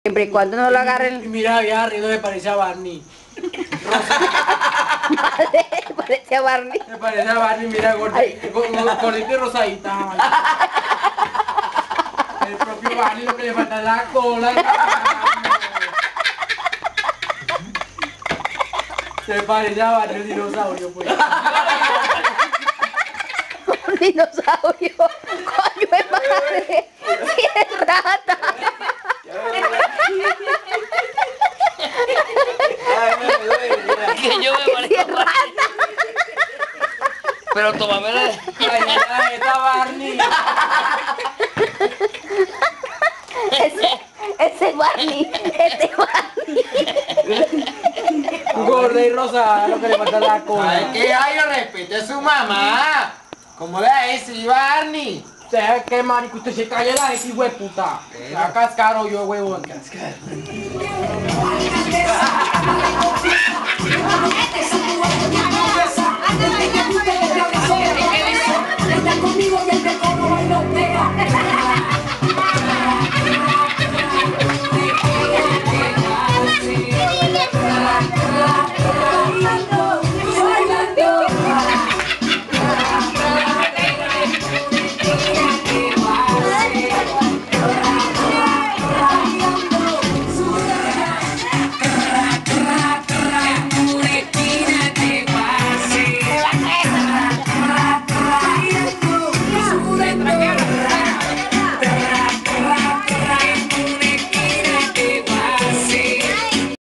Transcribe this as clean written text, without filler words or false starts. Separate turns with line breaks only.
Siempre y cuando no lo
Y
agarren.
mira, ya riendo me parece a Barney.
Madre, parece a Barney.
Me parece a Barney, mira, gordito y rosadita. El propio Barney, lo que le falta es la cola. Se parece a Barney el dinosaurio, pues.
Un dinosaurio. Coño de madre. ¡Qué rata!
Que yo me parezco a Barney. Pero tómame la...
Ahí está Barney.
Ese Barney. Ese Barney.
Gorda y rosada, lo que le falta es la cola.
Ay, que ay, respete a su mamá. ¿Cómo le va a decir, Barney?
¿Sabes qué, marico? Usted se cae la de ese hueputa. La cascaro yo, huevón. Cascaro.
Está conmigo y el decoro hoy no pega.